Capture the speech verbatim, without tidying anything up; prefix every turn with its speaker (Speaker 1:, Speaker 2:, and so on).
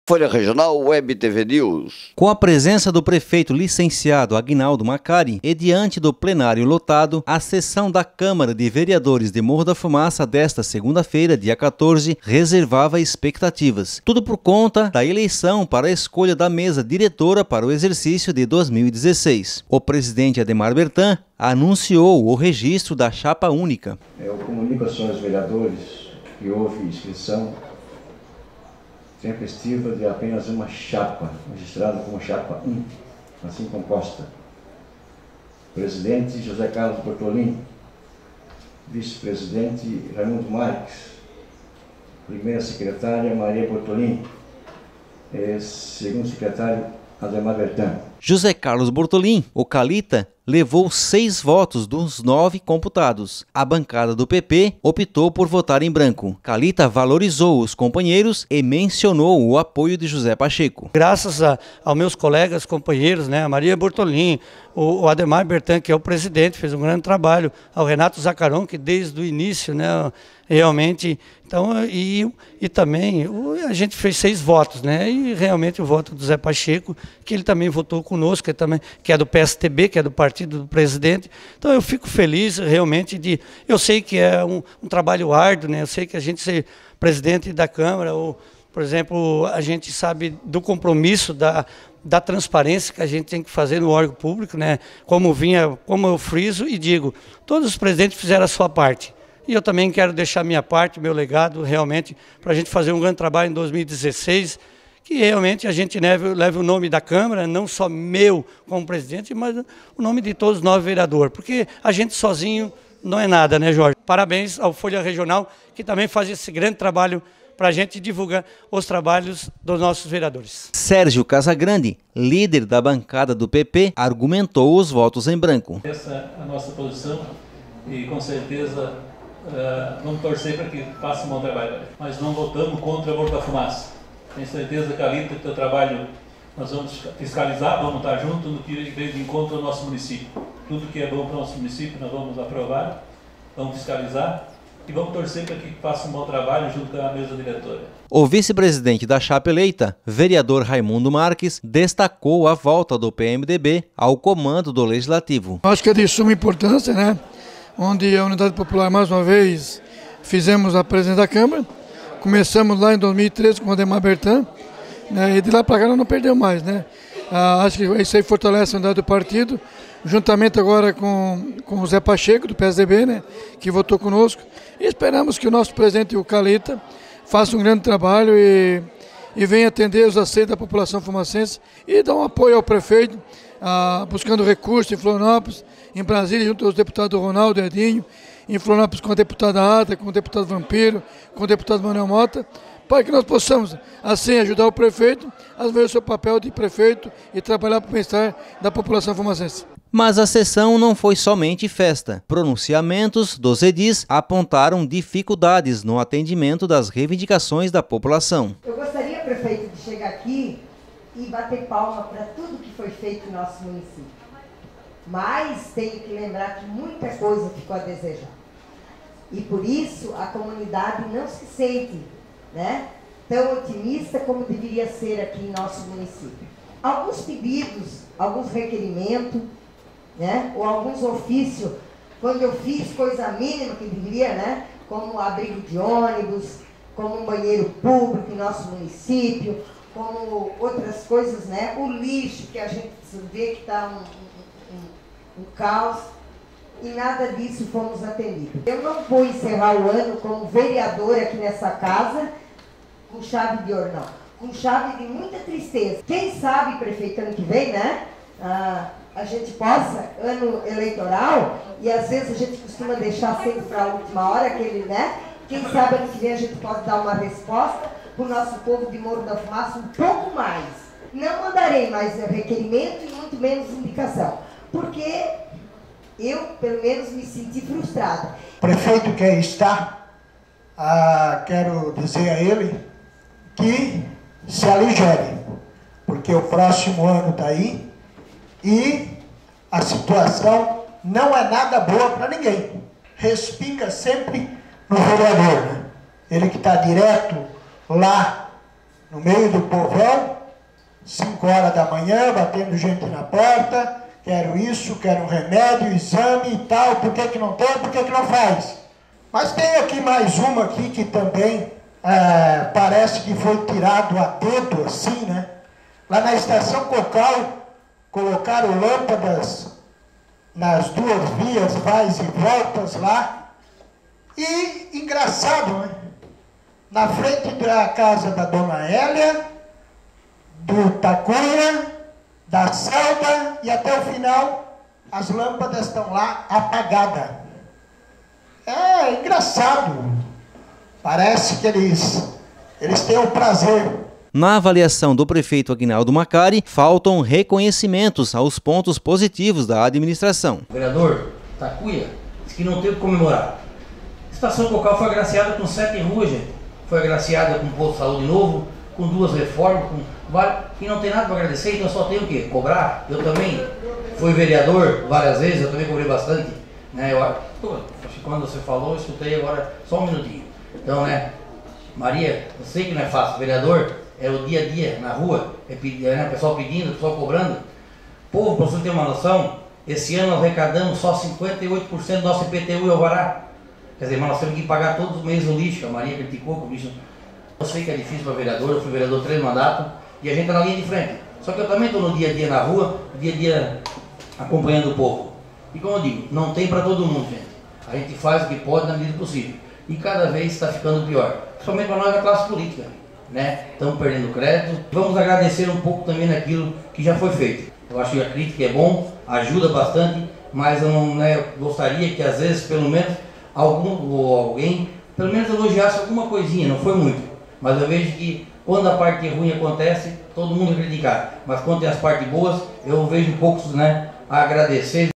Speaker 1: Folha Regional Web T V News.
Speaker 2: Com a presença do prefeito licenciado Aguinaldo Macari e diante do plenário lotado, a sessão da Câmara de Vereadores de Morro da Fumaça desta segunda-feira, dia quatorze, reservava expectativas. Tudo por conta da eleição para a escolha da mesa diretora para o exercício de dois mil e dezesseis. O presidente Ademar Bertan anunciou o registro da chapa única.
Speaker 3: Eu comunico aos senhores vereadores que houve inscrição tempestiva de apenas uma chapa, registrada como chapa um, assim composta. Presidente José Carlos Bortolin, vice-presidente Raimundo Marques, primeira secretária Maria Bortolin, e segundo secretário Ademar Bertan.
Speaker 2: José Carlos Bortolin, o Calita, levou seis votos dos nove computados. A bancada do P P optou por votar em branco. Calita valorizou os companheiros e mencionou o apoio de José Pacheco.
Speaker 4: Graças a, aos meus colegas, companheiros, né, a Maria Bortolin, o, o Ademar Bertan, que é o presidente, fez um grande trabalho, ao Renato Zacaron, que desde o início, né, realmente, então, e, e também a gente fez seis votos, né, e realmente o voto do Zé Pacheco, que ele também votou conosco, que, também, que é do P S T B, que é do partido do presidente. Então eu fico feliz realmente de, eu sei que é um, um trabalho árduo, né, eu sei que a gente ser presidente da Câmara, ou, por exemplo, a gente sabe do compromisso, da, da transparência que a gente tem que fazer no órgão público, né, como vinha, como eu friso e digo, todos os presidentes fizeram a sua parte. E eu também quero deixar minha parte, meu legado, realmente, para a gente fazer um grande trabalho em dois mil e dezesseis, que realmente a gente leve, leve o nome da Câmara, não só meu como presidente, mas o nome de todos nós vereadores, porque a gente sozinho não é nada, né, Jorge? Parabéns ao Folha Regional, que também faz esse grande trabalho para a gente divulgar os trabalhos dos nossos vereadores.
Speaker 2: Sérgio Casagrande, líder da bancada do P P, argumentou os votos em branco.
Speaker 5: Essa é a nossa posição e com certeza uh, vamos torcer para que faça um bom trabalho, mas não votamos contra o Morro da Fumaça. Tenho certeza, Calita, que o teu trabalho nós vamos fiscalizar, vamos estar juntos no que vem de encontro ao nosso município. Tudo que é bom para o nosso município nós vamos aprovar, vamos fiscalizar e vamos torcer para que faça um bom trabalho junto com a mesa diretora.
Speaker 2: O vice-presidente da chapa eleita, vereador Raimundo Marques, destacou a volta do P M D B ao comando do Legislativo.
Speaker 6: Acho que é de suma importância, né? Onde a Unidade Popular, mais uma vez, fizemos a presidência da Câmara. Começamos lá em dois mil e treze com o Ademar Bertan, né, e de lá para cá não perdeu mais, né? Ah, acho que isso aí fortalece a unidade do partido, juntamente agora com, com o Zé Pacheco, do P S D B, né, que votou conosco. E esperamos que o nosso presidente, o Calita, faça um grande trabalho e, e venha atender os aceitos da população fumacense e dar um apoio ao prefeito, ah, buscando recursos em Florianópolis, em Brasília, junto aos deputados Ronaldo e Edinho, em Florianópolis com a deputada Ada, com o deputado Vampiro, com o deputado Manuel Mota, para que nós possamos, assim, ajudar o prefeito a ver o seu papel de prefeito e trabalhar para o bem-estar da população fumacense.
Speaker 2: Mas a sessão não foi somente festa. Pronunciamentos dos edis apontaram dificuldades no atendimento das reivindicações da população.
Speaker 7: Eu gostaria, prefeito, de chegar aqui e bater palma para tudo que foi feito no nosso município. Mas tenho que lembrar que muita coisa ficou a desejar. E por isso a comunidade não se sente, né, tão otimista como deveria ser aqui em nosso município. Alguns pedidos, alguns requerimentos, né, ou alguns ofícios, quando eu fiz coisa mínima que deveria, né, como abrigo de ônibus, como um banheiro público em nosso município, como outras coisas, né, o lixo que a gente vê que está um, um, um caos, e nada disso fomos atendidos. Eu não vou encerrar o ano como vereadora aqui nessa casa com chave de ouro, não. Com chave de muita tristeza. Quem sabe, prefeito, ano que vem, né? Ah, a gente possa, ano eleitoral, e às vezes a gente costuma deixar sempre para a última hora, aquele, né? Quem sabe ano que vem a gente pode dar uma resposta para o nosso povo de Morro da Fumaça um pouco mais. Não mandarei mais requerimento e muito menos indicação. Porque eu, pelo menos, me senti frustrada.
Speaker 8: O prefeito quer estar, ah, quero dizer a ele que se aligere, porque o próximo ano está aí e a situação não é nada boa para ninguém. Respinga sempre no vereador, né? Ele que está direto lá no meio do povão, cinco horas da manhã, batendo gente na porta, quero isso, quero um remédio, exame e tal, por que que não tem, por que que não faz? Mas tem aqui mais uma aqui que também é, parece que foi tirado a dedo, assim, né? Lá na estação Cocal, colocaram lâmpadas nas duas vias, vais e voltas lá. E, engraçado, né? Na frente da casa da Dona Hélia, do Tacuia, da Selda e até o final, as lâmpadas estão lá apagadas. É engraçado. Parece que eles, eles têm o prazer.
Speaker 2: Na avaliação do prefeito Aguinaldo Macari, faltam reconhecimentos aos pontos positivos da administração.
Speaker 9: O vereador Tacuia disse que não tem o que comemorar. A estação Cocal foi agraciada com sete ruas, gente. Foi agraciada com um posto de saúde novo, com duas reformas, com várias... e não tem nada para agradecer, então só tem o quê? Cobrar. Eu também fui vereador várias vezes, eu também cobrei bastante. Né? Eu, acho que quando você falou, eu escutei agora só um minutinho. Então, né, Maria, eu sei que não é fácil, vereador é o dia a dia na rua, é, é né, o pessoal pedindo, o pessoal cobrando. Povo, para você ter uma noção, esse ano nós arrecadamos só cinquenta e oito por cento do nosso I P T U e Alvará. Quer dizer, mas nós temos que pagar todos os meses o lixo, a Maria criticou com o lixo. Eu sei que é difícil para vereador, eu fui vereador três mandatos e a gente está na linha de frente. Só que eu também estou no dia a dia na rua, dia a dia acompanhando o povo. E como eu digo, não tem para todo mundo, gente. A gente faz o que pode na medida do possível. E cada vez está ficando pior. Principalmente para nós da classe política, né? Estamos perdendo crédito. Vamos agradecer um pouco também naquilo que já foi feito. Eu acho que a crítica é bom, ajuda bastante, mas eu não né, gostaria que às vezes, pelo menos, algum ou alguém, pelo menos elogiasse alguma coisinha, não foi muito. Mas eu vejo que quando a parte ruim acontece, todo mundo vai criticar. Mas quando tem as partes boas, eu vejo poucos né, a agradecer.